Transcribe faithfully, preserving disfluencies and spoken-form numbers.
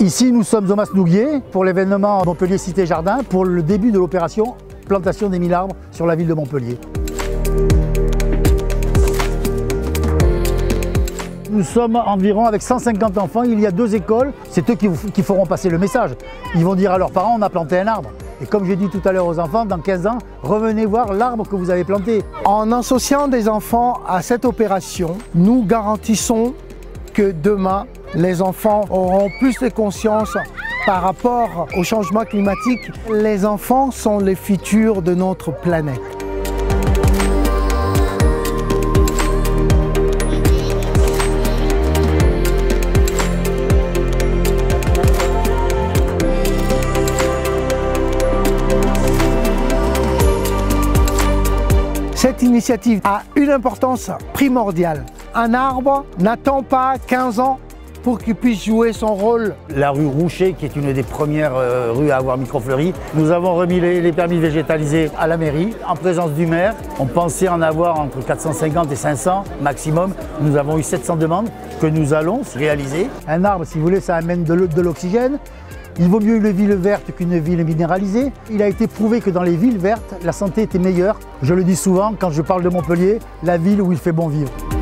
Ici, nous sommes au Masnouguier pour l'événement Montpellier Cité Jardin pour le début de l'opération plantation des mille arbres sur la ville de Montpellier. Nous sommes environ avec cent cinquante enfants, il y a deux écoles, c'est eux qui, qui feront passer le message. Ils vont dire à leurs parents, on a planté un arbre. Et comme j'ai dit tout à l'heure aux enfants, dans quinze ans, revenez voir l'arbre que vous avez planté. En associant des enfants à cette opération, nous garantissons que demain, les enfants auront plus de conscience par rapport au changement climatique. Les enfants sont les futurs de notre planète. Cette initiative a une importance primordiale. Un arbre n'attend pas quinze ans pour qu'il puisse jouer son rôle. La rue Roucher, qui est une des premières euh, rues à avoir microfleuri, nous avons remis les, les permis végétalisés à la mairie, en présence du maire. On pensait en avoir entre quatre cent cinquante et cinq cents maximum. Nous avons eu sept cents demandes que nous allons réaliser. Un arbre, si vous voulez, ça amène de l'oxygène. Il vaut mieux une ville verte qu'une ville minéralisée. Il a été prouvé que dans les villes vertes, la santé était meilleure. Je le dis souvent quand je parle de Montpellier, la ville où il fait bon vivre.